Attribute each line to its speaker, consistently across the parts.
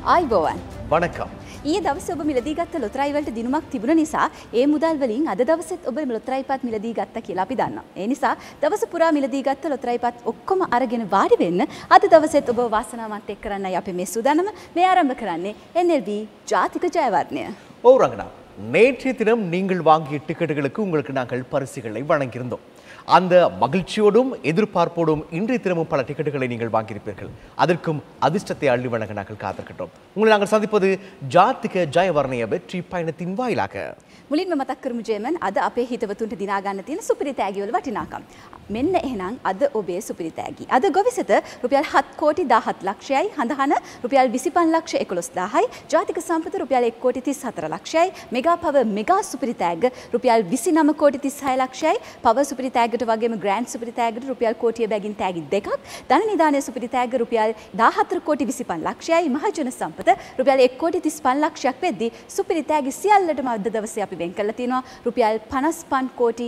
Speaker 1: ආයිබෝවන්.
Speaker 2: වණකම්.
Speaker 1: ඊයේ දවසේ ඔබ මිලදී ගත්ත ලොතරැයි වලට දිනුමක් තිබුණ නිසා ඒ මුදල් වලින් අද දවසෙත් ඔබ ලොතරැයිපත් මිලදී ගත්තා කියලා අපි දන්නවා. ඒ නිසා දවස පුරා මිලදී ගත්ත ලොතරැයිපත් ඔක්කොම අරගෙන වාඩි වෙන්න අද දවසෙත් ඔබ වාසනාවන්ත එක් කරන්නයි අපි මේ සූදානම. මේ ආරම්භ කරන්නේ NLB ජාතික ජයවර්ණය.
Speaker 2: ஓ ரங்கனா நேற்றைய தினம் நீங்கள் வாங்கிய டிக்கெட்டுகளுக்கு உங்களுக்கு நாங்கள் பரிசுகளை வழங்கியிருந்தோம். அந்த மகிழ்ச்சியோடும் எதிர்பார்ப்போடும் இன்றைய தினமும் பல டிக்கெட்டுகளை நீங்கள் வாங்கியிருப்பீர்கள். அதற்கும் அதிர்ஷ்டத்தை அள்ளி வழங்க நாங்கள் காத்திருக்கின்றோம். உங்களை நாங்கள் சந்திப்பது ஜாතික ජයවර්ණය வெற்றி பயணத்தின் வாயிலாக.
Speaker 1: මුලින්ම මතක් කරමු ජේමන් අද අපේ හිතවතුන්ට දිනා ගන්න තියෙන සුපිරි තෑගි වල වටිනාකම්. මෙන්න එහෙනම් අද ඔබේ සුපිරි තෑගි. අද ගොවිසෙත රුපියල් 7 කෝටි 17 ලක්ෂයයි, හඳහන රුපියල් 25 ලක්ෂ 11000යි, ජාතික සම්පත රුපියල් 1 කෝටි 34 ලක්ෂයයි, මෙගා පව මෙගා සුපිරි තෑග්ග රුපියල් 29 කෝටි 36 ලක්ෂයයි, පව සුපිරි තෑග්ගට වගේම ග්‍රෑන්ඩ් සුපිරි තෑග්ගට රුපියල් කෝටිය බැගින් තෑගි දෙකක්, ධන නිධානයේ සුපිරි තෑග්ග රුපියල් 14 කෝටි 25 ලක්ෂයයි, මහජන සම්පත රුපියල් 1 කෝටි 35 ලක්ෂයක් වෙද්දී සුපිරි තෑගි සියල්ලටම අද දවසේ අපි වෙන් කරලා තියෙනවා රුපියල් 55 கோடி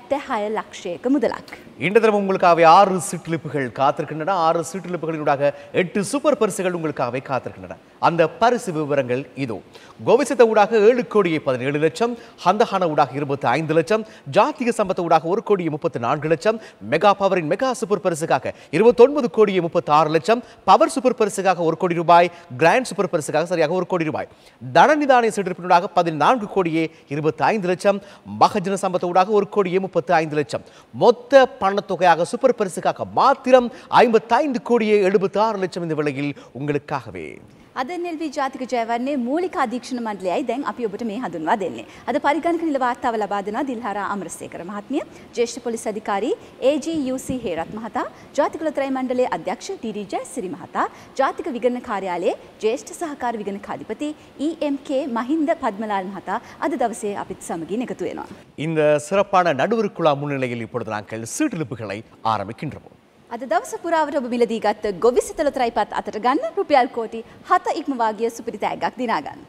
Speaker 1: 76 லட்சයක මුදලක්.
Speaker 2: இன்று தினம் உங்களுக்காகவே 6 சீட்டிலிப்புகள் காத்திருக்கின்றன. 6 சீட்டிலிப்புகளினூடாக 8 சூப்பர் பரிசுகள் உங்களுக்காகவே காத்திருக்கின்றன. அந்த பரிசு விவரங்கள் இதோ. கோவிசத்த ஊடாக 7 கோடியே 17 லட்சம், ஹந்தஹான ஊடாக 25 லட்சம், ஜாத்திக சம்பத்த ஊடாக 1 கோடியே 34 லட்சம், மெகா பவரின் மெகா சூப்பர் பரிசுக்காக 29 கோடியே 36 லட்சம், பவர் சூப்பர் பரிசுக்காக 1 கோடி ரூபாய், கிராண்ட் சூப்பர் பரிசுக்காக சரியாக 1 கோடி ரூபாய், தன நிதானிய சீட்டிலிப்பினூடாக 14 கோடியே 25 லட்சம், மகஜன சம்பத்த ஊடாக 1 கோடியே 35 லட்சம், மொத்த பணத்தொகையாக சூப்பர் பரிசுக்காக மாத்திரம் 55 கோடியே 76 லட்சம் இந்த விலையில் உங்களுக்காகவே.
Speaker 1: අද NLB ජාතික ජයවර්ණයේ මූලික අධීක්ෂණ මණ්ඩලයයි දැන් අපි ඔබට මේ හඳුන්වා දෙන්නේ. අද පරිගණක නිල වාර්තාව ලබා දෙනවා දිල්හාරා අමරසේකර මහත්මිය, ජ්‍යෙෂ්ඨ පොලිස් අධිකාරී AGUC හේරත් මහතා, ජාතික ලොතරැයි මණ්ඩලයේ අධ්‍යක්ෂ DD ජයසිරි මහතා, ජාතික විගණන කාර්යාලයේ ජ්‍යෙෂ්ඨ සහකාර විගණකාධිපති EMK මහින්ද පද්මලාල් මහතා අද දවසේ අපිත් සමගින් එකතු වෙනවා.
Speaker 2: இந்த சிறப்பான நடுவர் குழா முன்னிலையில் இப்பொழுது நாங்கள் சீட்டிலிப்புகளை ஆரம்பிக்கின்றோம்.
Speaker 1: අද දවස පුරාවට ඔබ මිලදී ගත්ත ගොවිසෙත ලොතරැයිපත් අතට ගන්න රුපියල් කෝටි 7 ඉක්මවා ගිය සුපිරි තෑග්ගක් දිනා ගන්න.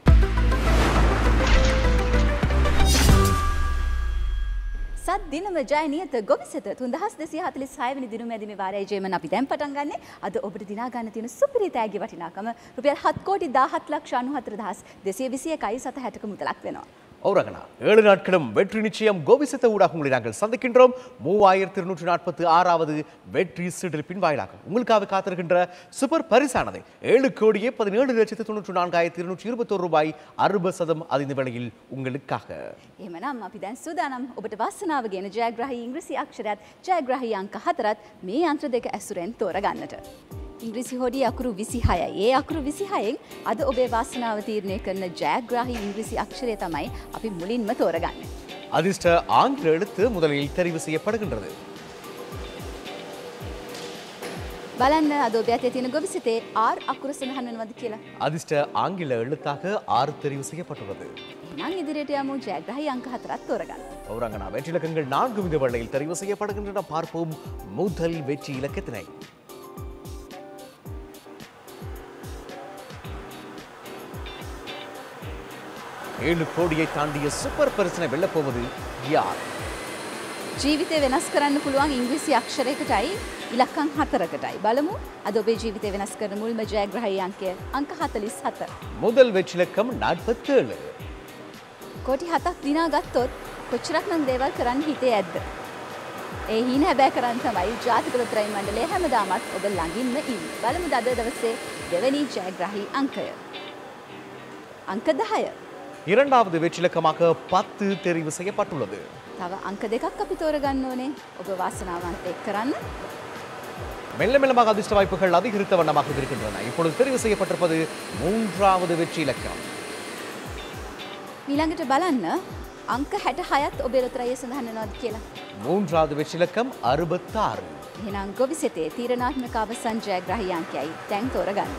Speaker 1: සත් දිනම ජය නියත ගොවිසෙත 3246 වෙනි දිනුම ඇදීමේ වාරයේ ජයමන් අපි දැන් පටන් ගන්නෙ. අද ඔබට දිනා ගන්න තියෙන සුපිරි තෑග්ගේ වටිනාකම රුපියල් 7 කෝටි 17 ලක්ෂ 94221යි 760ක මුදලක් වෙනවා.
Speaker 2: ஓரங்கனா 7 நாட்களும் வெற்றி நிச்சயம் கோவிசத்த ஊடாக உங்களை நாங்கள் சந்திக்கின்றோம். 3246வது வெற்றி சீட்டிலிப்பின் வாயிலாக உங்களுக்காக காத்திருக்கின்ற சூப்பர் பரிசானது 7 கோடியே 17 லட்சத்து 94221 ரூபாய் 60% அதிந்த வேளையில் உங்களுக்காக.
Speaker 1: එහෙමනම් අපි දැන් සූදානම් ඔබට වාසනාව ගෙන ජයග්‍රාහී ඉංග්‍රීසි අක්ෂරයත් ජයග්‍රාහී අංක 4ත් මේ යන්ත්‍ර දෙක ඇසුරෙන් තෝරගන්නට. ඉංග්‍රීසි හොඩියේ අකුරු 26යි. ඒ අකුරු 26න් අද ඔබේ වාසනාව තීරණය කරන ජයග්‍රාහී ඉංග්‍රීසි අක්ෂරය තමයි අපි මුලින්ම තෝරගන්නේ.
Speaker 2: அதிர்ஷ்ட ஆங்கில எழுத்து முதலில் தெரிவு செய்யப்படுகின்றது.
Speaker 1: බලන්න අද ඔබ ඇතේ තියෙන ගොවිසෙතේ R අකුර සඳහන් වෙනවද කියලා.
Speaker 2: அதிர்ஷ்ட ஆங்கில எழுத்தாக 6 தெரிவு செய்யப்பட்டுள்ளது.
Speaker 1: එහෙනම් ඉදිරියට යමු ජයග්‍රාහී අංක 4ත් තෝරගන්න.
Speaker 2: ஓரங்கனா வெற்றி இலக்கங்கள் 4 வித வேளையில் தெரிவு செய்யப்படுகின்றன. பார்ப்போம் முதல் வெற்றி இலக்கத்தினை. ஏழு கோடியை தாண்டிய சூப்பர் பரிசினை வெல்லப் போவது யார்?
Speaker 1: ජීවිතය වෙනස් කරන්න පුළුවන් ඉංග්‍රීසි අක්ෂරයකටයි ඉලක්කම් 4කටයි. බලමු අද ඔබේ ජීවිතය වෙනස් කරන මුල්ම ජයග්‍රාහී අංකය අංක 47.
Speaker 2: முதல் வெற்றி இலக்கம் 47.
Speaker 1: කෝටි 7ක් දිනා ගත්තොත් කොච්චරක්නම් දේවල් කරන්න හිතේ ඇද්ද? ඒ හිණ හැබෑ කරන් තමයි ජාතික ලොතරැයි මණ්ඩලය හැමදාමත් ඔබ ළඟින්ම ඉන්නේ. බලමු අද දවසේ දෙවැනි ජයග්‍රාහී අංකය. අංක 10.
Speaker 2: இரண்டாவது வெற்றி இலக்கமாக 10 தெரிவு செய்யப்பட்டுள்ளது.
Speaker 1: තව අංක දෙකක් අපි තෝරගන්න ඕනේ. ඔබ වාසනාවන්ත එක් කරන්න.
Speaker 2: மெல்ல மெல்லமாக அதிர்ஷ்ட வாய்ப்புகள் அதிகரித்த வண்ணமாக இருக்கின்றன. இப்பொழுது தெரிவு செய்யப்பட்டிருப்பது மூன்றாவது வெற்றி இலக்கம்.
Speaker 1: ඊළඟට බලන්න අංක 66ත් ඔබේ ලොතරැයියේ සඳහන් වෙනවද කියලා.
Speaker 2: மூன்றாவது வெற்றி இலக்கம் 66.
Speaker 1: එහෙනම් ගොවිසෙතේ තීරණාත්මක අවසන් ජයග්‍රාහී අංකයයි දැන් තෝරගන්න.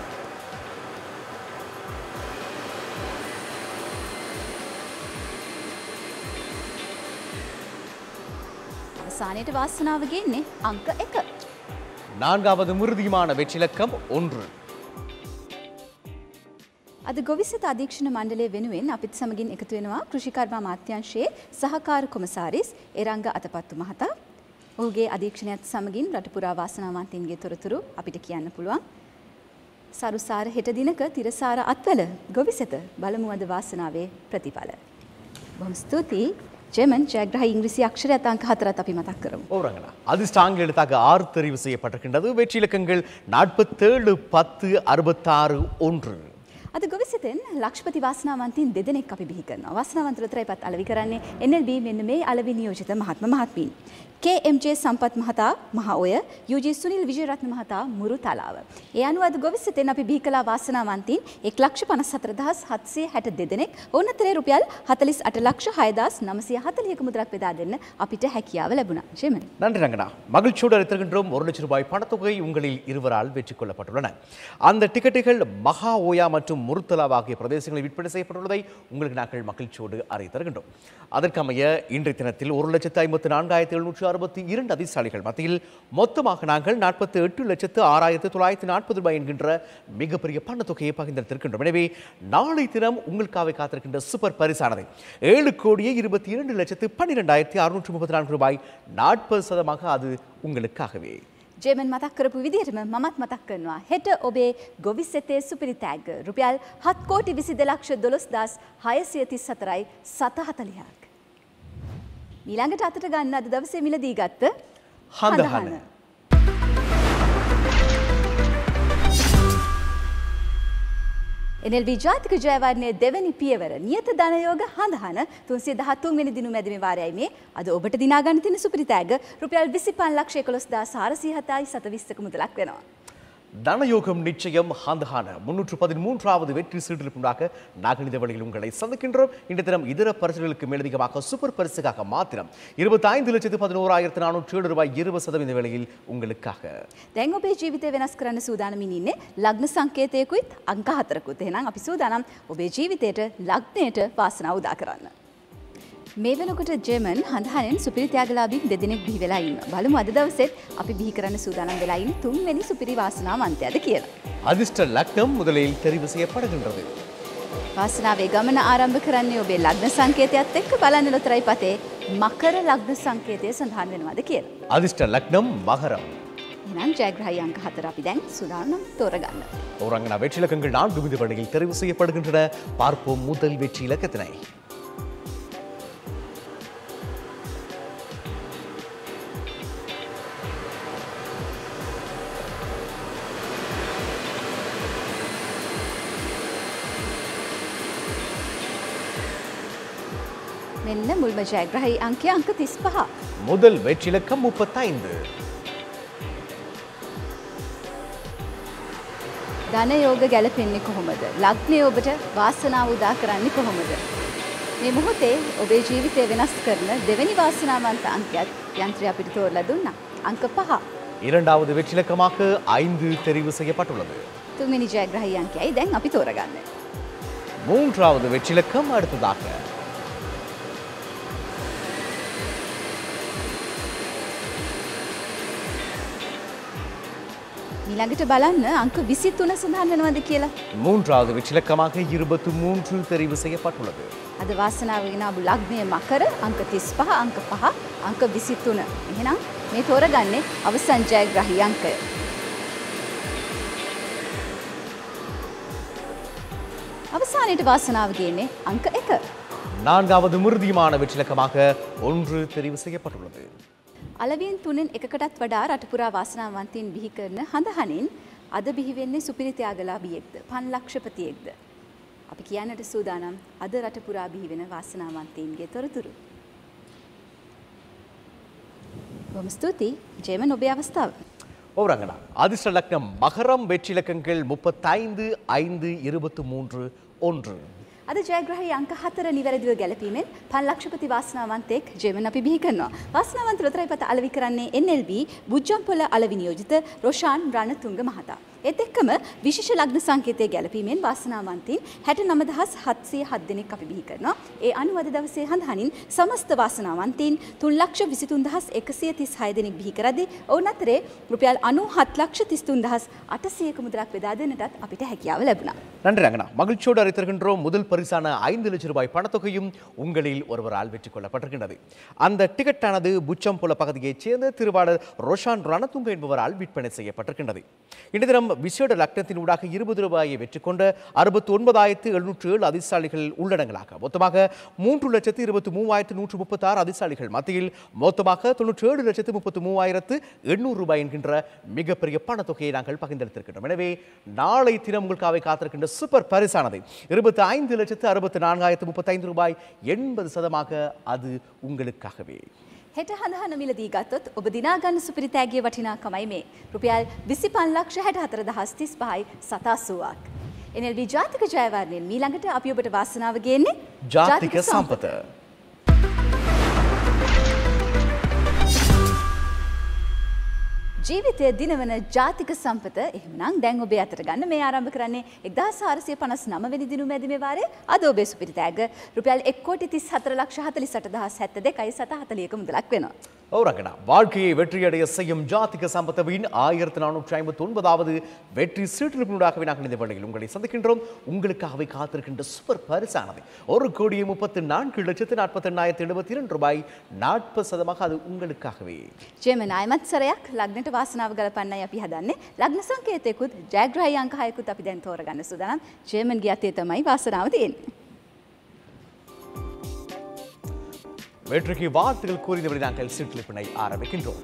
Speaker 1: අවසානයේට වාසනාව ගෙන්නේ අංක 1.
Speaker 2: நான்காவது மிருதியமான வெற்றி இலக்கம் 1.
Speaker 1: අද ගොවිසෙත අධීක්ෂණ මණ්ඩලය වෙනුවෙන් අපිත් සමගින් එකතු වෙනවා කෘෂිකර්ම අමාත්‍යාංශයේ සහකාර කොමසාරිස් එරංග අතපත්තු මහතා. ඔහුගේ අධීක්ෂණයත් සමගින් රට පුරා වාසනාවන්තයින්ගේ තොරතුරු අපිට කියන්න පුළුවන්. සරුසාර හෙට දිනක තිරසාර අත්වල ගොවිසෙත බලමු අද වාසනාවේ ප්‍රතිඵල. බොහොම ස්තුතියි. ஜெர்மன் ஜெயக்ரஹ இங்கிலீஷி அக்ஷரத் அங்க 4 අපි මතක් කරමු.
Speaker 2: ஓ ரங்கனா. அதிர்ஷ்டாங்க எழுத்தாக 6 தெரிவு செய்யப்பட்டிருக்கின்றது. வெற்றி இலக்கங்கள் 47 10 66 1.
Speaker 1: අද ගොවිසෙතෙන් ලක්ෂපති වාසනාවන්තයින් දෙදෙනෙක් අපි බිහි කරනවා. වාසනාවන්ත උත්තරයිපත් අලෙවි කරන්නේ NLB මෙන්න මේ අලෙවි නියෝජිත මහත්මීන්. KMJ සම්පත් මහතා මහ ඔය, UG සුනිල් විජේරත්න මහතා මුරු තලාව. ඒ අනුව අද ගොවිසෙතෙන් අපි බිහි කළ වාසනාවන්තයින් 1,54,762 දෙනෙක්. ඔවුන් අතරේ රුපියල් 48,06,941ක මුදලක් බෙදා දෙන්න අපිට හැකියාව ලැබුණා. ජෙමන්.
Speaker 2: நன்றி ரங்கனா. மகிழ்ச்சியோடு அறிந்திருக்கின்றோம். 1 லட்சம் ரூபாய் பணத்தொகை உங்களில் இருவரால் வெற்றி கொள்ளப்பட்டுள்ளன. அந்த டிக்கெட்டுகள் மகா ஓயா மற்றும் முருத்தலாவ் ஆகிய பிரதேசங்களில் விற்பனை செய்யப்பட்டுள்ளதை உங்களுக்கு நாங்கள் மகிழ்ச்சியோடு அறிவித்திருக்கின்றோம். அதற்கமைய இன்றைய தினத்தில் 1,54,762 அதிர்ஷ்டாளிகள் மத்தியில் மொத்தமாக நாங்கள் 48,06,940 ரூபாய் என்கின்ற மிகப்பெரிய பணத்தொகையை பகிர்ந்தெடுத்திருக்கின்றோம். எனவே நாளை தினம் உங்களுக்காக காத்திருக்கின்ற சூப்பர் பரிசானது 7,22,12,634 ரூபாய் 40% அது உங்களுக்காகவே.
Speaker 1: ජෙමන් මතක් කරපු විදිහටම මමත් මතක් කරනවා. හෙට ඔබේ ගොවිසෙතේ සුපිරි තෑග්ග රුපියල් 7,22,634යි 740ක්. ඊළඟට අතට ගන්න අද දවසේ මිලදී ගත්ත හඳහන. NLB ජාතික ජයවර්ණයේ දෙවැනි පියවර නියත ධනයෝග හඳහන 313 වෙනි දින මැදිමේ වාරයයි මේ. අද ඔබට දිනා ගන්න තියෙන සුපිරි තෑග්ග රුපියල් 25,11,420යි 720ක මුදලක් වෙනවා.
Speaker 2: தனயோகம் நிச்சயம் ஹந்தஹான 313வது வெற்றி சீட்டிலிருப்பதாக நாங்கள் இந்த வழியில் உங்களை சந்திக்கின்றோம். இன்றைய தினம் இதர பரிசுகளுக்கு மேலதிகமாக சூப்பர் பரிசுக்காக மாத்திரம் 25,11,407 ரூபாய் 20% இந்த வேளையில் உங்களுக்காக.
Speaker 1: දැන් ඔබේ ජීවිතය වෙනස් කරන්න සූදානමින් ඉන්නේ ලග්න සංකේතයකුත් අංක 4කුත්. එහෙනම් අපි සූදානම් ඔබේ ජීවිතයට ලග්නයට වාසනාව උදා කරන්න. මේ වෙනකොට ජෙමන් හඳහනෙන් සුපිරි ත්‍යාගලාභීන් දෙදෙනෙක් බිහි වෙලා ඉන්නවා. බලමු අද දවසෙත් අපි බිහි කරන්න සූදානම් වෙලා ඉන්නේ තුන්වෙනි සුපිරි වාසනාවන්තයාද කියලා.
Speaker 2: அதிர்ஷ்ட லக்னம் முதலில் தெரிவு செய்யப்படுகின்றது.
Speaker 1: වාසනාවේ ගමන ආරම්භ කරන්නේ ඔබේ ලග්න සංකේතයත් එක්ක බලන්න ලොතරයි පතේ මකර ලග්න සංකේතය සඳහන් වෙනවද කියලා.
Speaker 2: அதிர்ஷ்ட லக்னம் மகரம்.
Speaker 1: එහෙනම් ජයග්‍රහී අංක 4 අපි දැන් සූදානම් තෝරගන්න.
Speaker 2: ஒருங்கன வெற்றி இலக்கங்கள் 4 வித வழியில் தெரிவு செய்யப்படுகின்றன. பார்ப்போம் முதல் வெற்றி இலக்கத்தினை.
Speaker 1: මෙන්න මුල්ම ජයග්‍රහී අංකය අංක 35.
Speaker 2: முதல் வெற்றி இலக்கம் 35.
Speaker 1: ධන යෝග ගැලපෙන්නේ කොහොමද? ලග්නය ඔබට වාසනාව උදා කරන්නේ කොහොමද? මේ මොහොතේ ඔබේ ජීවිතය වෙනස් කරන දෙවෙනි වාසනාවන්ත අංකයත් යන්ත්‍රය අපිට තෝරලා දුන්නා. අංක 5.
Speaker 2: இரண்டாவது வெற்றி இலக்கமாக 5 தெரிவு செய்யப்பட்டுள்ளது.
Speaker 1: තුන්වෙනි ජයග්‍රහී අංකයයි දැන් අපි තෝරගන්නේ.
Speaker 2: மூன்றாவது வெற்றி இலக்கம் அடுத்ததாக.
Speaker 1: ඊළඟට බලන්න අංක 23 සඳහන් වෙනවද කියලා.
Speaker 2: மூன்றாவது வெற்றி இலக்கமாக 23 தெரிவு செய்யப்பட்டுள்ளது.
Speaker 1: අද වාසනාව ගෙනාවු ලග්නය මකර අංක 35 අංක 5 අංක 23. එහෙනම් මේ තෝරගන්නේ අවසන් ජයග්‍රහී අංකය. අවසානයේ වාසනාව ගේන්නේ අංක 1.
Speaker 2: நான்காவது மிருதியமான வெற்றி இலக்கமாக 1 தெரிவு செய்யப்பட்டுள்ளது.
Speaker 1: අලවියෙන් තුනෙන් එකකටත් වඩා රටපුරා වාසනාවන්තයින් බිහි කරන හඳහනින් අද බිහි වෙන්නේ සුපිරි ත්‍යාගලාභියෙක්ද පන්ලක්ෂපතියෙක්ද අපි කියන්නට සූදානම් අද රටපුරා බිහි වෙන වාසනාවන්තයින්ගේ තොරතුරු. බොහොම ස්තුතියි ජෙමන් ඔබේ අවස්ථාව.
Speaker 2: ஓரங்கனா அதிர்ஷ்ட லக்னம் மகரம் வெற்றி இலக்கங்கள் 35 5 23 1.
Speaker 1: අද ජයග්‍රහී අංක 4 නිවැරදිව ගැලපීමෙන් පන්ලක්ෂපති වාසනාවන්තයෙක් ජෙමන් අපි බිහි කරනවා. වාසනාවන්ත ලොතරැයිපත අලෙවි කරන්නේ NLB බුජ්ජම්පොළ අලෙවි නියෝජිත රොෂාන් රණතුංග මහතා. ඒත් එක්කම විශේෂ ලග්න සංකේතයේ ගැලපීමෙන් වාසනාවන්තයින් 69707 දෙනෙක් අපි බිහි කරනවා. ඒ අනුව අද දවසේ හඳහනින් සමස්ත වාසනාවන්තයින් 3,23,136 දෙනෙක් බිහි කරද්දී ඔවුන් අතරේ රුපියල් 97,33,800ක මුදලක් බෙදා දෙන්නටත් අපිට හැකියාව ලැබුණා.
Speaker 2: நன்றி ரங்கனா. மகிழ்ச்சியோடு அறிவித்திருக்கின்றோம். முதல் பரிசான 5 லட்சம் ரூபாய் பணத்தொகையும் உங்களில் ஒருவரால் வெற்றி கொள்ளப்பட்டிருக்கின்றது. அந்த டிக்கெட்டானது புச்சம்புல பகுதியைச் சேர்ந்த திருவாளர் ரோஷான் ரணதுங்க என்பவரால் விற்பனை செய்யப்பட்டிருக்கின்றது. இன்றைய தினம் விசேட லக்னத்தினூடாக 20 ரூபாயை வெற்றி கொண்ட 69,707 அதிர்ஷ்டாளிகள் உள்ளடங்கலாக மொத்தமாக 3,23,136 அதிர்ஷ்டாளிகள் மத்தியில் மொத்தமாக 97,33,800 ரூபாய் என்கின்ற மிகப்பெரிய பணத்தொகையை நாங்கள் பகிர்ந்தளித்திருக்கின்றோம். எனவே நாளை தினம் உங்களுக்காக காத்திருக்கின்ற சூப்பர் பரிசானது 25,64,035 ரூபாய் 80% அது உங்களுக்காகவே.
Speaker 1: හෙට හඳහන මිලදී ගත්තොත් ඔබ දිනා ගන්න සුපිරි තෑගිය වටිනාකමයි මේ. රුපියල් 25,64,35යි 77ක්. NLB ජාතික ජයවර්ණයෙන් මීළඟට අපි ඔබට වාසනාව ගේන්නේ
Speaker 2: ජාතික සම්පත.
Speaker 1: ජීවිතය දිනවන ජාතික සම්පත එහෙමනම් දැන් ඔබේ අතට ගන්න මේ ආරම්භ කරන්නේ 1459 වෙනි දිනුම මැදිමේ වාරයේ අද ඔබේ සුපිරි තෑග්ග රුපියල් 1,34,48,740ක මුදලක් වෙනවා.
Speaker 2: ரங்கனா வாழ்க்கையை வெற்றியடைய செய்யும் ஜாதிக சம்பத்தவின் 1459வது வெற்றி சீட்டிலிருப்பினூடாகவே நாங்கள் இந்த வேளையில் உங்களை சந்திக்கின்றோம். உங்களுக்காகவே காத்திருக்கின்ற சூப்பர் பரிசானது 1,34,48,072 ரூபாய் 40% அது உங்களுக்காகவே.
Speaker 1: ජේමන් අයමත් සරයක් ලග්නට වාසනාව ගලපන්නයි අපි හදන්නේ. ලග්න සංකේතයකුත් ජයග්‍රහී අංක 6කුත් අපි දැන් තෝරගන්න සූදානම්. ජේමන්ගේ අතේ තමයි වාසනාව තියෙන්නේ.
Speaker 2: வெற்றிக்கு வாழ்த்துகள் கூறியபடி நாங்கள் சீட்டிலிப்பினை ஆரம்பிக்கின்றோம்.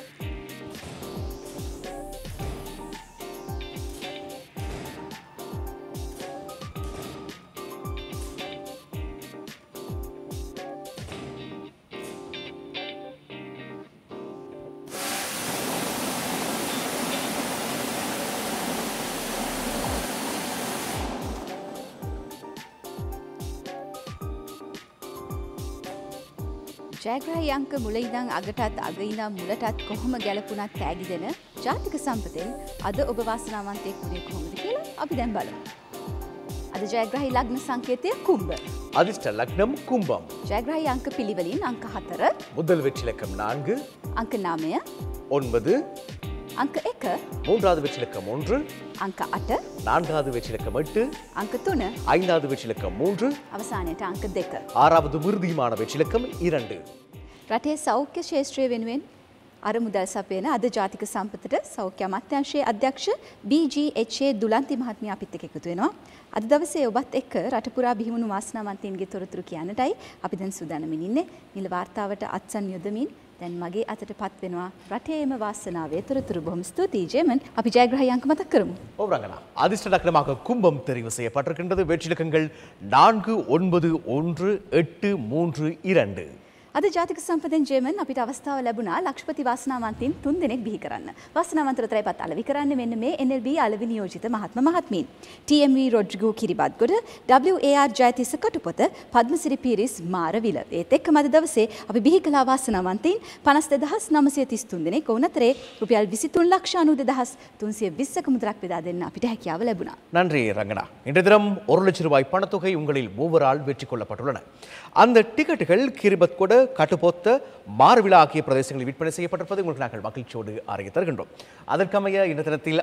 Speaker 1: ජයග්‍රහී අංක මුල ඉඳන් අගටත් අග ඉඳන් මුලටත් කොහොම ගැලපුණත් තෑගි දෙන ජාතික සම්පතෙන් අද ඔබ වාසනාවන්තයෙක් වුණේ කොහොමද කියලා අපි දැන් බලමු. අද ජයග්‍රහී ලග්න සංකේතය කුම්භ.
Speaker 2: அதிர்ஷ்ட லக்னம் கும்பம்.
Speaker 1: ජයග්‍රහී අංක පිළිවෙලින් අංක 4,
Speaker 2: முதல் வெற்றி இலக்கம் 4,
Speaker 1: අංක 9,
Speaker 2: 9,
Speaker 1: අංක 1,
Speaker 2: மூன்றாவது வெற்றி இலக்கம் 1,
Speaker 1: අංක 8,
Speaker 2: நான்காவது வெற்றி இலக்கம் 8,
Speaker 1: අංක 3,
Speaker 2: ஐந்தாவது வெற்றி இலக்கம் 3,
Speaker 1: අවසානයේට අංක 2.
Speaker 2: ஆறாவது விருதியமான வெற்றி இலக்கம் 2.
Speaker 1: රටේ සෞඛ්‍ය ශාස්ත්‍රය වෙනුවෙන් අරමුදල් සපයන අද ජාතික සම්පතට සෞඛ්‍ය අමාත්‍යාංශයේ අධ්‍යක්ෂ BGHA දුලන්ති මහත්මිය අපිත් එක්ක එකතු වෙනවා. අද දවසේ ඔබත් එක්ක රට පුරා බිහිවුණු වාසනාවන්තයින්ගේ තොරතුරු කියන්නටයි අපි දැන් සූදානම්ින් ඉන්නේ. නිල වාර්තාවට අත්සන් යොදමින් දැන් මගේ අතටපත් වෙනවා රටේම වාසනාවේ තොරතුරු. බොහොම ස්තුතියි ජේමන්. අපි ජයග්‍රහී අංක මතක් කරමු.
Speaker 2: ரங்கனா அதிர்ஷ்ட லக்னமாக கும்பம் தெரிவு செய்யப்பட்டிருக்கின்றது. வெற்றி இலக்கங்கள் 4, 9, 1, 8, 3, 2.
Speaker 1: අද ජාතික සම්පතෙන් ජේමන් අපිට අවස්ථාව ලැබුණා ලක්ෂපති වාසනාවන්තයින් 3 දෙනෙක් බිහි කරන්න. වාසනාවන්තව තරයිපත් අලෙවි කරන්නේ මෙන්න මේ NLB අලෙවි නියෝජිත මහත්මීන්. TMV Rodrigo Kiribathgoda, WAR Jayatissa Katupotha, Padmasiri Peiris Marawila. ඒත් එක්කම අද දවසේ අපි බිහි කළා වාසනාවන්තයින් 52,933 දෙනෙක්. ඔවුන් අතරේ රුපියල් 23,92,320ක මුදලක් බෙදා දෙන්න අපිට හැකියාව ලැබුණා.
Speaker 2: நன்றி ரங்கனா. இன்றைய தினம் 1 லட்சம் ரூபாய் பணத்தொகை உங்களில் மூவரால் வெற்றி கொள்ளப்பட்டுள்ளன. அந்த டிக்கெட்டுகள் கிரிபத்கொட, கட்டுப்பொத்த, மாறுவிழா ஆகிய பிரதேசங்களில் விற்பனை செய்யப்பட்டிருப்பதை உங்களுக்கு நாங்கள் மகிழ்ச்சியோடு அறிய தருகின்றோம். அதற்கமைய இந்த தினத்தில்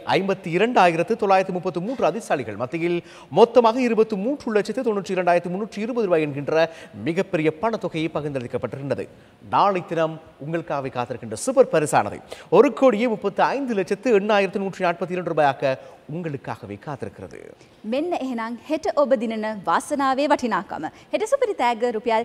Speaker 2: 52,933 அதிர்ஷ்டாளிகள் மத்தியில் மொத்தமாக 23,92,320 ரூபாய் என்கின்ற மிகப்பெரிய பணத்தொகையை பகிர்ந்தளிக்கப்பட்டிருக்கின்றது. நாளை தினம் உங்களுக்காக காத்திருக்கின்ற சூப்பர் பரிசானது 1,38,842 ரூபாயாக உங்களுக்காகவே காத்திருக்கிறது.
Speaker 1: මෙන්න එහෙනම් හෙට ඔබ දිනන වාසනාවේ වටිනාකම. හෙට සුපිරි තෑග්ග රුපියල්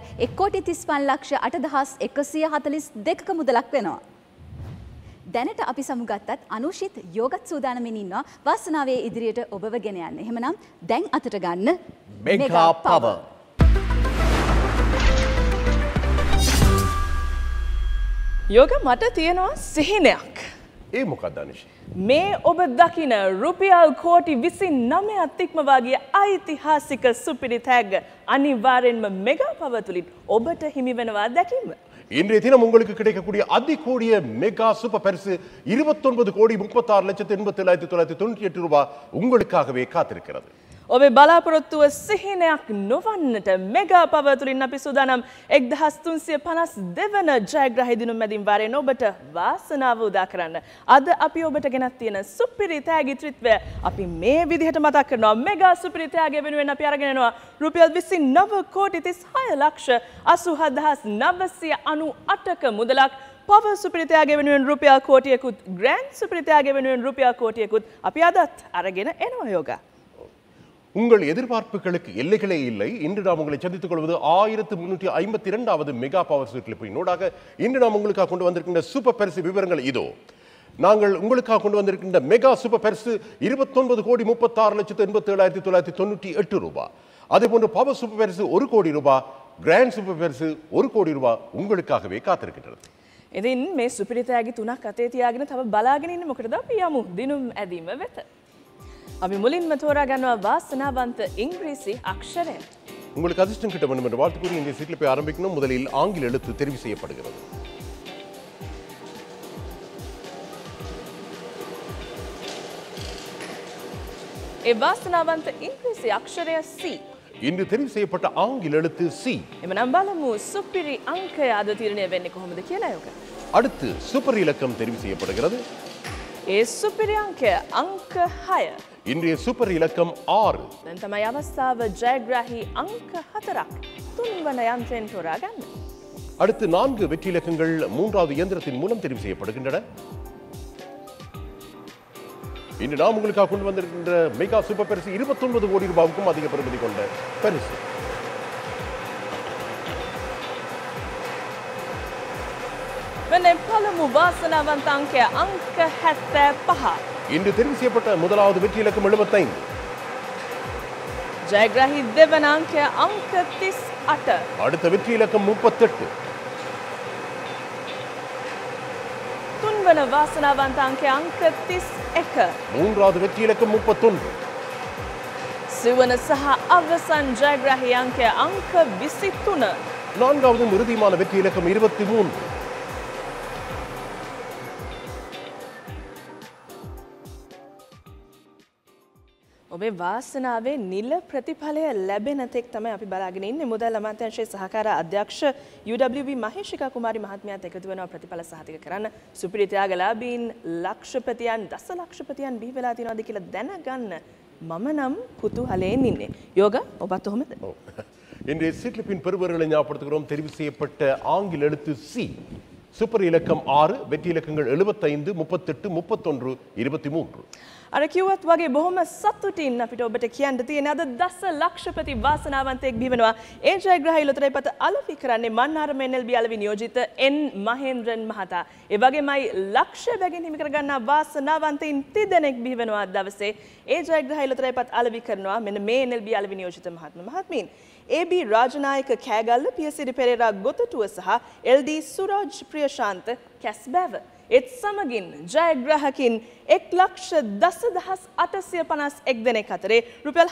Speaker 1: 1,35,142ක මුදලක් වෙනවා. දැනට අපි සමුගත්තත් අනුශිත් යෝගත් සූදානමින් ඉන්නවා වාසනාවේ ඉදිරියට ඔබව ගෙන යන්න. එහෙමනම් දැන් අතට ගන්න
Speaker 2: මෙගා පවර්.
Speaker 3: යෝග මට තියෙනවා සිහිනයක්.
Speaker 4: ඒ මොකක්ද අනිෂි?
Speaker 3: මේ ඔබ දකින රුපියල් කෝටි 29ක් ඉක්මවා ගිය ඓතිහාසික සුපිරි තෑග්ග අනිවාර්යෙන්ම මෙගා පවර් තුලින් ඔබට හිමි වෙනවා දැකීම.
Speaker 4: இன்றைய தினம் உங்களுக்கு கிடைக்கக்கூடிய அதிகூடிய மெகா சூப்பர் பரிசு 29,36,87,998 ரூபாய் உங்களுக்காகவே காத்திருக்கிறது.
Speaker 3: ඔබේ බලාපොරොත්තුව සිහිනයක් නොවන්නට මෙගා පවර් තුලින් අපි සූදානම් 1,352 වන ජයග්‍රහී දිනුම් මැදින් වාරයෙන් ඔබට වාසනාව උදා කරන්න. අද අපි ඔබට ගෙනත් තියෙන සුපිරි තෑගි ත්‍රිත්වය අපි මේ විදිහට මතක් කරනවා. මෙගා සුපිරි තෑගි වෙනුවෙන් අපි අරගෙන යනවා රුපියල් 29 කෝටි 36 ලක්ෂ 87,998ක මුදලක්. පව සුපිරිතයාගේ වෙනුවෙන් රුපියල් කෝටියකුත් ග්‍රෑන්ඩ් සුපිරිතයාගේ වෙනුවෙන් රුපියල් කෝටියකුත් අපි අදත් අරගෙන එනවා යෝගා.
Speaker 4: உங்கள் எதிர்பார்ப்புகளுக்கு எல்லைகளே இல்லை. இன்று நாம் உங்களை சந்தித்துக் கொள்வது 1352வது மெகா பவர் ஸ்லிப்பினூடாக இன்று நாம் உங்களுக்காக கொண்டு வந்திருக்கின்ற சூப்பர் பரிசு விவரங்கள் இதோ. நாங்கள் உங்களுக்காக கொண்டு வந்திருக்கின்ற மெகா சூப்பர் பரிசு 29,36,87,998 ரூபாய். அதேபோன்று பவர் சூப்பர் பரிசு 1 கோடி ரூபாய், கிராண்ட் சூப்பர் பரிசு 1 கோடி ரூபாய் உங்களுக்காகவே காத்திருக்கின்றது.
Speaker 3: ඉතින් මේ සුපිරිතයාගේ තුනක් අතේ තියාගෙන තව බලාගෙන ඉන්නේ මොකටද? අපි යමු දිනුම් ඇදීම වෙත. අපි මුලින්ම තෝරා ගන්නවා වාසනාවන්ත ඉංග්‍රීසි අක්ෂරය.
Speaker 4: உங்களுக்கு அதிர்ஷ்டம் கிட்ட வேண்டும் என்ற வாழ்த்து கூறி இந்த சீட்லிப்பை ஆரம்பிக்கணும். முதலில் ஆங்கில எழுத்து தெரிவு செய்யப்படுகிறது.
Speaker 3: ඒ වාසනාවන්ත ඉංග්‍රීසි අක්ෂරය C.
Speaker 4: இன்று தெரிவு செய்யப்பட்ட ஆங்கில எழுத்து C.
Speaker 3: එමනම් බලමු සුපිරි අංකය අද තීරණය වෙන්නේ කොහොමද කියලා යෝග.
Speaker 4: அடுத்து சூப்பர் இலக்கம் தெரிவு செய்யப்படுகிறது.
Speaker 3: ඒ සුපිරි අංකය අංක 6.
Speaker 4: இன்றைய சூப்பர் இலக்கம் 6.
Speaker 3: දැන් තමයි අවස්ථාව ජයග්‍රාහී අංක 4ක් තුන්වන යන්ත්‍රයෙන් තෝරා ගන්න.
Speaker 4: அடுத்து 4 வெற்றி இலக்கங்கள் மூன்றாவது இயந்திரத்தின் மூலம் தெரிவு செய்யப்படுகின்றன. இன்று நாம் உங்களுக்காக கொண்டு வந்திருக்கின்ற மெகா சூப்பர் பரிசு 29 கோடி ரூபாய்க்கும் அதிக பெறுமதி கொண்ட பரிசு.
Speaker 3: මෙන්න පළමු වාසනාවන්ත අංකය අංක 75.
Speaker 4: இன்று தெரிவு செய்யப்பட்ட முதலாவது வெற்றி இலக்கம் 75.
Speaker 3: ජයග්‍රාහී දෙවන අංකය අංක 38.
Speaker 4: அடுத்த வெற்றி இலக்கம் 38.
Speaker 3: තුන්වන වාසනාවන්ත අංකය අංක 31.
Speaker 4: மூன்றாவது வெற்றி இலக்கம் 31.
Speaker 3: සිවන සහ අවසන් ජයග්‍රාහී අංකය අංක 23.
Speaker 4: நான்காவது இறுதியான வெற்றி இலக்கம் 23.
Speaker 3: ඔබේ වාසනාවේ නිල ප්‍රතිඵලය ලැබෙන තෙක් තමයි අපි බලාගෙන ඉන්නේ. මුදල් අමාත්‍යාංශයේ සහකාර අධ්‍යක්ෂ UWB මහේෂිකා කුමාරි මහත්මියත් එකතු වෙනවා ප්‍රතිඵල සහතික කරන්න. සුපිරි ත්‍යාගලාභීන් ලක්ෂපතියන් දසලක්ෂපතියන් බිහි වෙලා තියෙනවද කියලා දැනගන්න මම නම් කුතුහලයෙන් ඉන්නේ. යෝග ඔබත් ඔහොමද?
Speaker 4: இன்றைய சீட்லிப்பின் பெறுபவர்களை ஞாபகப்படுத்துகிறோம். தெரிவு செய்யப்பட்ட ஆங்கில எழுத்து C. சூப்பர் இலக்கம் 6, வெற்றி இலக்கங்கள் 75, 38, 31, 23.
Speaker 3: අර කිව්වත් වගේ බොහොම සතුටින් අපිට ඔබට කියන්න තියෙන අද දස ලක්ෂපති වාසනාවන්තයෙක් බිහි වෙනවා. ඒ ජයග්‍රාහී ලොතරැයි පත අලෙවි කරන්නේ මන්නාරම NLB අලෙවි නියෝජිත N මහේන්ද්‍රන් මහතා. ඒ වගේමයි ලක්ෂ බැගින් හිමි කරගන්නා වාසනාවන්තයින් 30 දෙනෙක් බිහි වෙනවා දවසේ. ඒ ජයග්‍රාහී ලොතරැයි පත අලෙවි කරනවා මෙන්න මේ NLB අලෙවි නියෝජිත මහත්මීන්. AB රාජනායක කෑගල්ල, පියසිරි පෙරේරා ගොතටුව සහ LD සුරාජ් ප්‍රියශාන්ත කැස්බෑව. ඒත් සමගින් ජයග්‍රාහකින් 1,10,851 දෙනෙක් අතරේ රුපියල්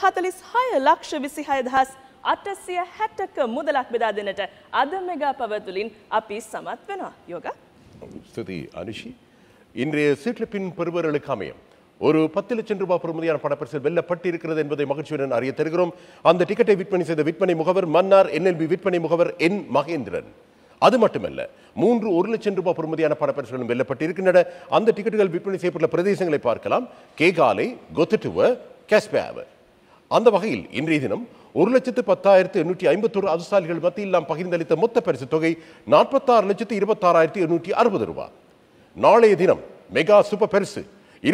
Speaker 3: 46,26,860ක මුදලක් බෙදා දෙන්නට අද මෙගා පවර් තුලින් අපි සමත් වෙනවා. යෝගා.
Speaker 4: ஸ்துதி அனுஷி. இன்றைய சீட்லிப்பின் பெறுபவர்களுக்கு அமையும் ஒரு 10 லட்சம் ரூபாய் பெறுமதியான பணப்பரிசில் வெல்லப்பட்டிருக்கிறது என்பதை மகிழ்ச்சியுடன் அறிய தருகிறோம். அந்த டிக்கெட்டை விற்பனை செய்த விற்பனை முகவர் மன்னார் NLB விற்பனை முகவர் N மகேந்திரன். அது மட்டுமல்ல, 1 லட்சம் ரூபாய் பெறுமதியான பணப்பரிசுகளும் வெல்லப்பட்டிருக்கின்றன. அந்த டிக்கெட்டுகள் விற்பனை செய்யப்பட்ட பிரதேசங்களை பார்க்கலாம். கேகாலை, கொத்தட்டுவ, கெஸ்பேவ. அந்த வகையில் இன்றைய தினம் 1,10,851 அதிர்ஷ்டசாலிகள் மத்தியில் நாம் பகிர்ந்தளித்த மொத்த பரிசு தொகை 46,26,860 ரூபாய். நாளைய தினம் மெகா சூப்பர் பரிசு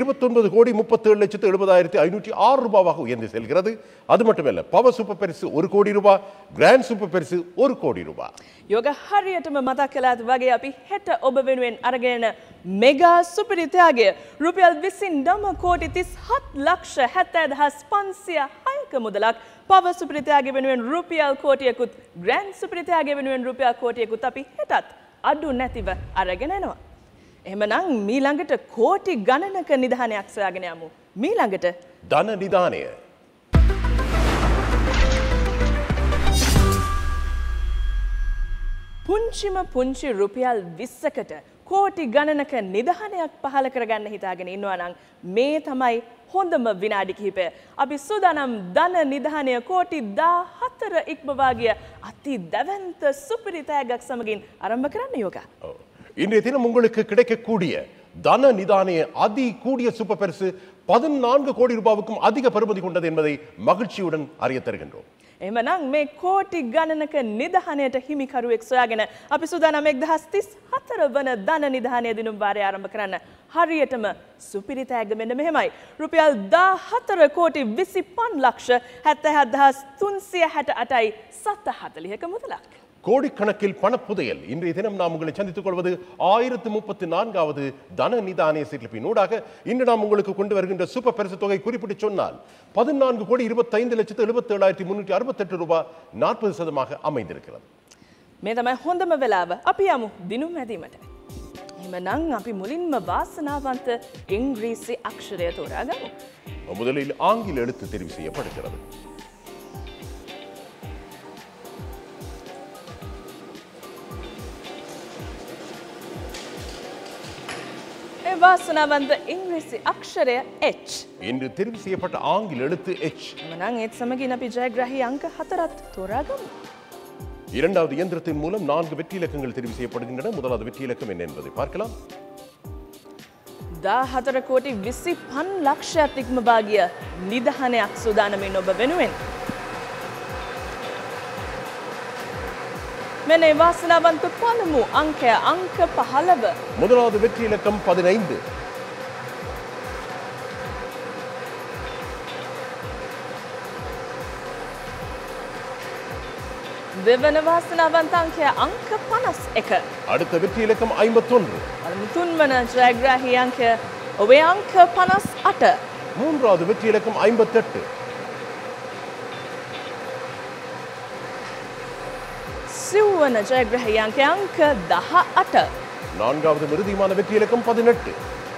Speaker 4: 29,37,70,506 ரூபாவாக உயர்ந்து செல்கிறது. அது மட்டுமல்ல, பவர் சூப்பர் பரிசு 1 கோடி ரூபாய், கிராண்ட் சூப்பர் பரிசு 1 கோடி ரூபாய்.
Speaker 3: යෝග හරියටම මතක් කළාත් වගේ අපි හෙට ඔබ වෙනුවෙන් අරගෙන මෙගා සුපිරි ත්‍යාගය රුපියල් 29 කෝටි 37,70,506ක මුදලක්, පවර් සුපිරි ත්‍යාගය වෙනුවෙන් රුපියල් කෝටියකුත්, ග්‍රෑන්ඩ් සුපිරි ත්‍යාගය වෙනුවෙන් රුපියල් කෝටියකුත් අපි හෙටත් අඩු නැතිව අරගෙන එනවා. එහෙමනම් මීළඟට කෝටි ගණනක නිධානයක් සොයාගෙන යමු. මීළඟට
Speaker 4: ධන නිධානය.
Speaker 3: පුංචිම පුංචි රුපියල් 20කට කෝටි ගණනක නිධානයක් පහල කරගන්න හිතාගෙන ඉන්නවා නම් මේ තමයි හොඳම විනාඩි කිහිපය. අපි සූදානම් ධන නිධානය කෝටි 14 ඉක්මවා ගිය අති දැවැන්ත සුපිරි තෑග්ගක් සමගින් ආරම්භ කරන්න යෝගා.
Speaker 4: இன்றைய தினம் உங்களுக்கு கிடைக்கக்கூடிய தன நிதானிய அதி கூடிய சூப்பர் பரிசு 14 கோடி ரூபாய்க்கும் அதிக பெறுமதி கொண்டது என்பதை மகிழ்ச்சியுடன் அறிய தருகின்றோம்.
Speaker 3: එහෙමනම් මේ කෝටි ගණනක නිධානයට හිමිකරුවෙක් සොයාගෙන අපි සූදානම් 1034 වන ධන නිධානය දිනුම් වාරය ආරම්භ කරන්න. හරියටම සුපිරි තෑග්ග මෙන්න මෙහෙමයි. රුපියල් 14 කෝටි 25 ලක්ෂ 77368යි 740ක මුදලක්.
Speaker 4: கோடிக்கணக்கில் பணப்புதையல் இன்றைய தினம் நாம் உங்களை சந்தித்துக் கொள்வது 1034வது தன நிதானிய சீட்லிப்பினூடாக இன்று நாம் உங்களுக்கு கொண்டு வருகின்ற சூப்பர் பரிசு தொகை குறிப்பிட்டு சொன்னால் 14,25,77,368 ரூபாய் 40% அமைந்திருக்கிறது.
Speaker 3: මේ තමයි හොඳම වෙලාව. අපි යමු දිනුම් ඇදීමට. එහෙමනම් අපි මුලින්ම වාසනාවන්ත ඉංග්‍රීසි අක්ෂරය තෝරාගමු.
Speaker 4: முதலில் ஆங்கில எழுத்து தெரிவு செய்யப்படுகிறது.
Speaker 3: වාසනාවන්ත ඉංග්‍රීසි අක්ෂරය H.
Speaker 4: இன்று தெரிவு செய்யப்பட்ட ஆங்கில எழுத்து H.
Speaker 3: එහෙමනම් ඒත් සමගින් අපි ජයග්‍රාහී අංක 4ත් තෝරාගමු.
Speaker 4: இரண்டாவது இயந்திரத்தின் மூலம் 4 வெற்றி இலக்கங்கள் தெரிவு செய்யப்படுகின்றன. முதலாவது வெற்றி இலக்கம் என்ன என்பதை பார்க்கலாம்.
Speaker 3: 14 කෝටි 25 ලක්ෂයක් ඉක්ම භාගිය නිධානයක් සූදානමින් ඔබ වෙනුවෙන්. මෙන්න වාසනාවන්ත පළමු අංකය අංක 15.
Speaker 4: முதலாவது வெற்றி இலக்கம் 15.
Speaker 3: දෙවන වාසනාවන්ත අංකය අංක 51.
Speaker 4: அடுத்த வெற்றி இலக்கம் 51.
Speaker 3: පළමු තුන්වන ජයග්‍රාහී අංකය ඔබේ අංක 58.
Speaker 4: மூன்றாவது வெற்றி இலக்கம் 58.
Speaker 3: සිව්වන ජයග්‍රාහී අංකය අංක 18.
Speaker 4: நான்காவது இறுதியான வெற்றி இலக்கம் 18.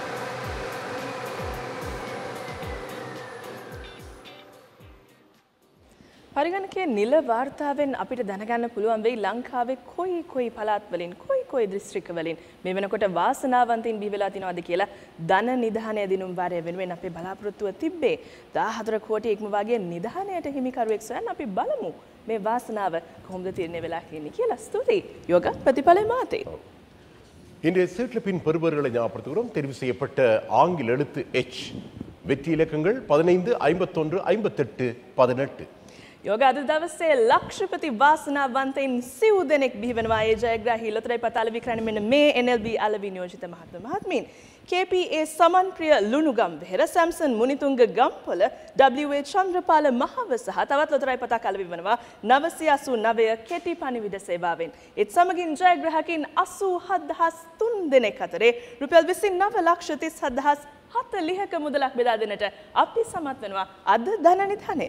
Speaker 3: පරිගණකයේ නිල වාර්තාවෙන් අපිට දැනගන්න පුළුවන් වෙයි ලංකාවේ කොයි පළාත් වලින් කොයි දිස්ත්‍රික්ක වලින් මේ වෙනකොට වාසනාවන්තයින් බිහි වෙලා තිනවද කියලා ධන නිධානය දිනුම් වාරය වෙනුවෙන් අපේ බලාපොරොත්තුව තිබ්බේ 14 කෝටි ඉක්ම වගේ නිධානයට හිමිකරුවෙක් සොයන්න අපි බලමු මේ වාසනාව කොහොමද තීරණය වෙලා කියන්නේ කියලා. ස්තුතියි யோக ප්‍රතිඵලය මාතේ.
Speaker 4: இன்றைய சீட்லிப்பின் பெறுபவர்களை ஞாபகப்படுத்துகிறோம். தெரிவு செய்யப்பட்ட ஆங்கில எழுத்து H. வெற்றி இலக்கங்கள் 15, 51, 58, 18.
Speaker 3: යෝග අද දවසේ ලක්ෂපති වාසනාවන්තයින් සිව් දෙනෙක් බිහි වෙනවා. ඒ ජයග්‍රාහී ලොතරැයි පතාල වික්‍රණ මෙන්න මේ NLB අලවි නියෝජිත මහත්මීන් KPA Samanpriya Lunugamvehera Samson Munitunga Gampola WA Chandrapala Mahawa සහ තවත් ලොතරැයි පතා කලවි වෙනවා 989 කෙටි පණිවිඩ සේවාවෙන්. ඒත් සමගින් ජයග්‍රාහකින් 87003 දෙනෙක් අතරේ රුපියල් 29,37,040ක මුදලක් බෙදා දෙන්නට අපි සමත් වෙනවා අද ධන නිධානය.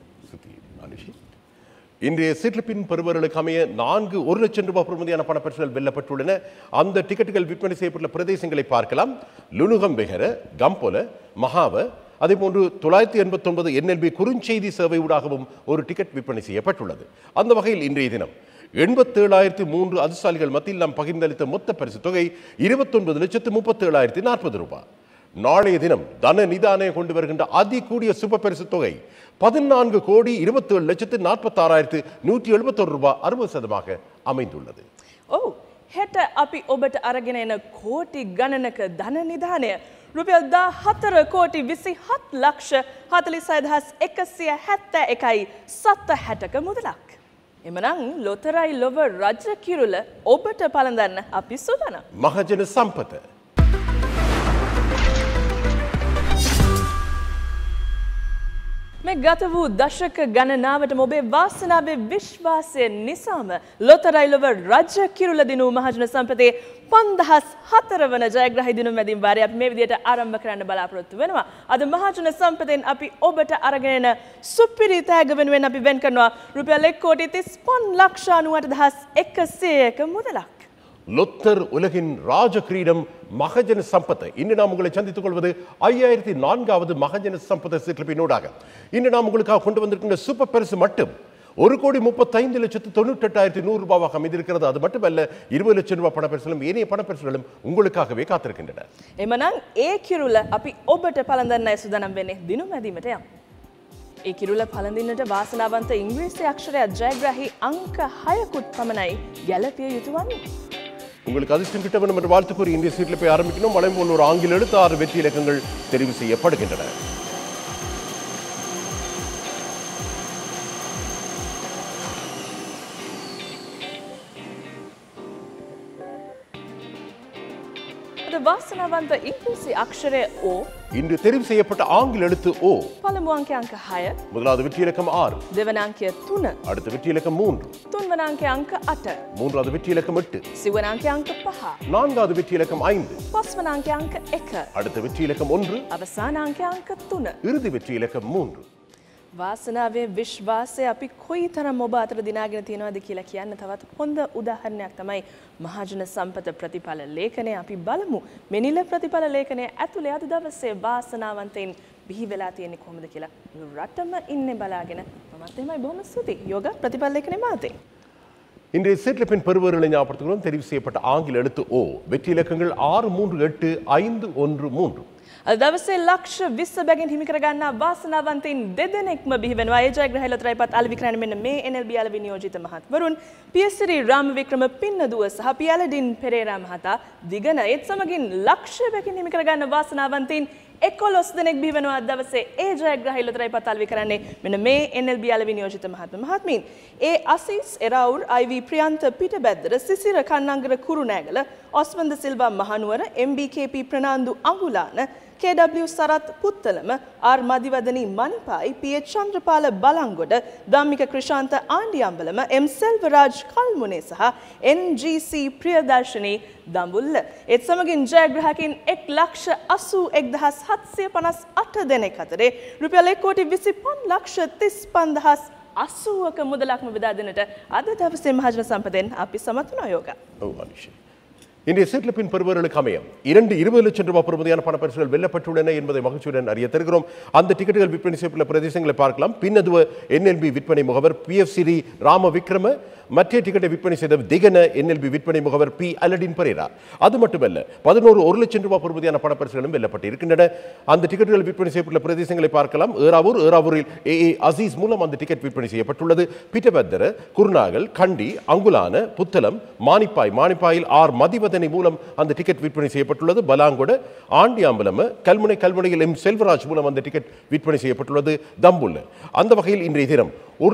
Speaker 4: இன்றைய சீட்லிப்பின் பெறுபவர்களுக்கு அமைய 4 1 லட்சம் ரூபாய் பெறுமதியான பணப்பரிசுகள் வெல்லப்பட்டுள்ளன. அந்த டிக்கெட்டுகள் விற்பனை செய்யப்பட்டுள்ள பிரதேசங்களை பார்க்கலாம். லுணுகம் வெகர, கம்போல, மகாவ, அதேபோன்று 989 NLB குறுஞ்செய்தி சேவை ஊடாகவும் ஒரு டிக்கெட் விற்பனை செய்யப்பட்டுள்ளது. அந்த வகையில் இன்றைய தினம் 87,003 அதிர்ஷ்டசாலிகள் மத்தியில் நாம் பகிர்ந்தளித்த மொத்த பரிசு தொகை 29,37,040 ரூபாய். நாளைய தினம் தன நிதானயம் கொண்டு வருகின்ற அதி கூடிய சூப்பர் பரிசு தொகை 14,27,46,171 ரூபாய் 60% அமைந்துள்ளது.
Speaker 3: හෙට අපි ඔබට අරගෙන එන කෝටි ගණනක ධන නිධානය රුපියල් 14 කෝටි 27 ලක්ෂ 46,171යි 760ක මුදලක්. එමනම් ලොතරැයි ලොව රජ කිරුළ ඔබට පළඳන්න අපි සූදානම්.
Speaker 4: මහජන සම්පත
Speaker 3: මේ ගත වූ දශක ගණනාවට ඔබේ වාසනාවේ විශ්වාසය නිසාම ලොතරැයි ලොව රජ කිරුළ දිනු මහජන සම්පතේ 5004 වන ජයග්‍රාහී දිනුම් මැදින් වාරය අපි මේ විදිහට ආරම්භ කරන්න බලාපොරොත්තු වෙනවා. අද මහජන සම්පතෙන් අපි ඔබට අරගෙන එන සුපිරි තෑග්ග වෙනුවෙන් අපි වෙන් කරනවා රුපියල් 1,35,98,100ක මුදලක්.
Speaker 4: லொத்தர் உலகின் ராஜ கிரீடம் மகஜன சம்பத். இன்று நாம் உங்களை சந்தித்துக் கொள்வது 5004வது மகஜன சம்பத் சீட்லிப்பினூடாக. இன்று நாம் உங்களுக்காக கொண்டு வந்திருக்கின்ற சூப்பர் பரிசு மட்டும் 1,35,98,100 ரூபாவாக அமைந்திருக்கிறது. அது மட்டுமல்ல 20 லட்சம் ரூபாய் பணப்பரிசுகளும் ஏனைய பணப்பரிசுகளும் உங்களுக்காகவே காத்திருக்கின்றன.
Speaker 3: එමනම් ඒ කිරුළ අපි ඔබට පළඳන්නයි සූදානම් වෙන්නේ දිනුම් ඇදීමට යමු. ඒ කිරුළ පළඳින්නට වාසනාවන්ත ඉංග්‍රීසි අක්ෂරයක් ජයග්‍රාහී අංක 6කුත් පමණයි ගැලපිය යුතු වන්නේ.
Speaker 4: உங்களுக்கு அதிர்ஷ்டம் கிட்ட வேண்டும் என்று வாழ்த்து கூறி இந்திய சீட்லிப்பை ஆரம்பிக்கணும். வழங்கும் போல் ஒரு ஆங்கில எழுத்து 6 வெற்றி இலக்கங்கள் தெரிவு செய்யப்படுகின்றன.
Speaker 3: අපට වාසනාවන්ත ඉංග්‍රීසි අක්ෂරය O.
Speaker 4: இன்று தெரிவு செய்யப்பட்ட ஆங்கில எழுத்து O.
Speaker 3: පළමු අංකය අංක 6.
Speaker 4: முதலாவது வெற்றி இலக்கம் 6.
Speaker 3: දෙවන අංකය 3.
Speaker 4: அடுத்த வெற்றி இலக்கம் 3.
Speaker 3: තුන්වන අංකය අංක 8.
Speaker 4: மூன்றாவது வெற்றி இலக்கம் 8.
Speaker 3: සිවන අංකය අංක 5.
Speaker 4: நான்காவது வெற்றி இலக்கம் 5.
Speaker 3: පස්වන අංකය අංක 1.
Speaker 4: அடுத்த வெற்றி இலக்கம் 1.
Speaker 3: අවසාන අංකය අංක 3.
Speaker 4: இறுதி வெற்றி இலக்கம் 3.
Speaker 3: වාසනාවේ විශ්වාසය අපි කොයිතරම් ඔබ අතර දිනාගෙන තියෙනවද කියලා කියන්න තවත් හොඳ උදාහරණයක් තමයි මහජන සම්පත ප්‍රතිඵල ලේඛනය. අපි බලමු මෙනිල ප්‍රතිඵල ලේඛනය ඇතුලේ අද දවසේ වාසනාවන්තයින් බිහි වෙලා තියෙන්නේ කොහොමද කියලා රටම ඉන්නේ බලාගෙන මමත් එමය බොහොම ස්තුතියි. යෝග ප්‍රතිඵල ලේඛනය මාතේ.
Speaker 4: இன்றைய சீட்லிப்பின் பெறுபவர்களை ஞாபகப்படுத்துகிறோம். தெரிவு செய்யப்பட்ட ஆங்கில எழுத்து O. வெற்றி இலக்கங்கள் 6, 3, 8, 5, 1, 3.
Speaker 3: අද දවසේ ලක්ෂ 20 බැගින් හිමි කරගන්නා වාසනාවන්තයින් දෙදෙනෙක්ම බිහි වෙනවා. ඒ ජයග්‍රහය ලොතරැයිපත් අලවික්‍රාණ මෙන්න මේ NLB අලවි නියෝජිත මහත්වරුන් පියසිරි රාමවික්‍රම පින්නදුව සහ පියලඩින් පෙරේරා මහතා දිගන ඒත් සමගින් ලක්ෂ බැගින් හිමි කරගන්න වාසනාවන්තයින් 11 දෙනෙක් බිහි වෙනවා. අද දවසේ ඒ ජයග්‍රහය ලොතරැයිපත් අලවි කරන්නේ මෙන්න මේ NLB අලවි නියෝජිත මහත්මීන්. ඒ Azeez එරවුර් IV Priyantha පිටබැද්දර Sisira Kannangara Kurunegala ඔස්වන්ද Silva Mahanuwara MBKP Fernando අඟුලාන KW Sarath Puttalam R මදිවදනී මනිපායි PH Chandrapala Balangoda Dhammika Krishantha ආණ්ඩියම්බලම M Selvaraj කල්මුනේ සහ NGC ප්‍රියදර්ශනී දඹුල්ල. ඒත් සමගින් ජයග්‍රහකින් 1,81,758 දෙනෙක් අතරේ රුපියල් 1,25,35,80ක මුදලක්ම බෙදා දෙන්නට අද දවසේ මහජන සම්පතෙන් අපි සමත් වුණා යෝගා.
Speaker 4: ඔව් අනිෂේ. இன்றைய சீட்லிப்பின் பெறுபவர்களுக்கு அமையும் 20 லட்சம் ரூபாய் பெறுமதியான பணப்பரிசுகள் வெல்லப்பட்டுள்ளன என்பதை மகிழ்ச்சியுடன் அறிய தருகிறோம். அந்த டிக்கெட்டுகள் விற்பனை செய்யப்பட்ட பிரதேசங்களை பார்க்கலாம். பின்னதுவ NLB விற்பனை முகவர் PFCD ராம விக்ரம, மற்ற டிக்கெட்டை விற்பனை செய்த திகன NLB விற்பனை முகவர் P அலடின் பரேரா. அது மட்டுமல்ல 1 லட்சம் ரூபாய் பெறுமதியான பணப்பரிசுகளும் வெல்லப்பட்டு இருக்கின்றன. அந்த டிக்கெட்டுகள் விற்பனை செய்யப்பட்ட பிரதேசங்களை பார்க்கலாம். ஏறாவூரில் AA அசீஸ் மூலம் அந்த டிக்கெட் விற்பனை செய்யப்பட்டுள்ளது. பிட்டபெத்தர, குருநாகல், கண்டி, அங்குலான, புத்தளம், மானிப்பாயில் R மதிவதனை மூலம் அந்த டிக்கெட் விற்பனை செய்யப்பட்டுள்ளது. பலாங்கொட, ஆண்டியாம்பலம், கல்முனையில் M செல்வராஜ் மூலம் அந்த டிக்கெட் விற்பனை செய்யப்பட்டுள்ளது. தம்புல்ல. அந்த வகையில் இன்றைய தினம்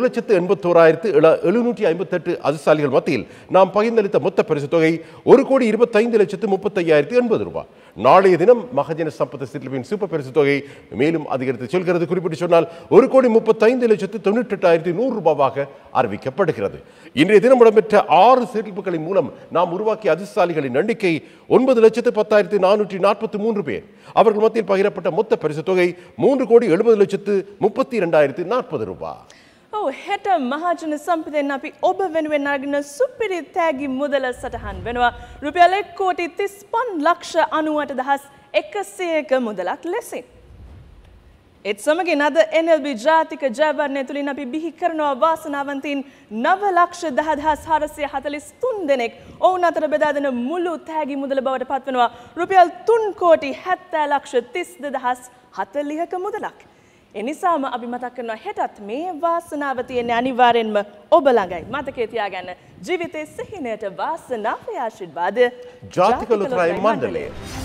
Speaker 4: 1,81,758 அதிர்ஷ்டசாலிகள் மத்தியில் நாம் பகிர்ந்தளித்த மொத்த பரிசு தொகை 1,25,35,080 ரூபாய். நாளைய தினம் மகஜன சம்பத் சீட்லிப்பின் சூப்பர் பரிசு தொகை மேலும் அதிகரித்து சொல்கிறது. குறிப்பிட்டு சொன்னால் 1,35,98,100 ரூபாவாக அறிவிக்கப்படுகிறது. இன்றைய தினம் இடம்பெற்ற 6 சீட்லிப்புகளின் மூலம் நாம் உருவாக்கிய அதிர்ஷ்டசாலிகளின் எண்ணிக்கை 9,10,443 பேர். அவர்கள் மத்தியில் பகிரப்பட்ட மொத்த பரிசு தொகை 3,70,32,040 ரூபாய்.
Speaker 3: හෙට මහජන සම්පතෙන් අපි ඔබ වෙනුවෙන් අරගෙන සුපිරි තෑගි මුදල සටහන් වෙනවා. රුපියල් 1,35,98,100ක මුදලක් ලෙසින්. ඒත් සමගින් අද NLB ජාතික ජයවර්ණය තුලින් අපි බිහි කරනවා වාසනාවන්තයින් 9,10,443 දෙනෙක්. ඔවුන් අතර බෙදා දෙන මුළු තෑගි මුදල බවට පත්වනවා රුපියල් 3,70,70,40ක මුදලක්. එනිසාම අපි මතක් කරනවා හෙටත් මේ වාසනාව තියෙන අනිවාර්යෙන්ම ඔබ ළඟයි. මතකයේ තියාගන්න ජීවිතයේ සිහිනයට වාසනාවේ ආශිර්වාද
Speaker 4: ජාතික ලොතරැයි මණ්ඩලය.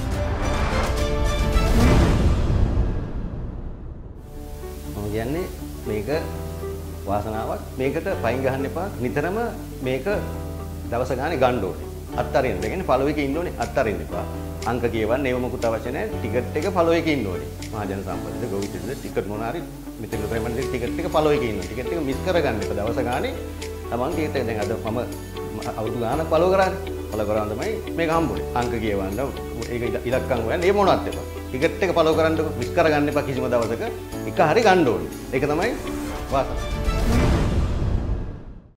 Speaker 5: මම කියන්නේ මේක වාසනාවක්. මේකට පයින් ගහන්න එපා. නිතරම මේක දවස ගානේ ගන්න ඕනේ. අත්තරින්න. ඒ කියන්නේ ෆලෝ එකේ ඉන්න ඕනේ. අත්තරින්න එපා. අංක කියවන්න ඒව මොකුත් අවශ්‍ය නැහැ. ටිකට් එක ෆලෝ එකේ ඉන්න ඕනේ. මහජන සම්පතද ගොවිතැනද ටිකට් මොනාරි මෙතන ප්‍රේමන්ද ටිකට් එක ෆලෝ එකේ ඉන්න. ටිකට් එක මිස් කරගන්න එපා. දවස ගානේ තමන් ටිකට් එක දැන් අද මම අවුරුදු ගානක් ෆලෝ කරානේ. ෆලෝ කරාම තමයි මේක හම්බුනේ. අංක කියවන්න ඒක ඉලක්කම් හොයන්න ඒ මොනවත් එපා. ටිකට් එක ෆලෝ කරන්නකො මිස් කරගන්න එපා කිසිම දවසක. එක හරි ගන්න ඕනේ. ඒක තමයි වාසනාව.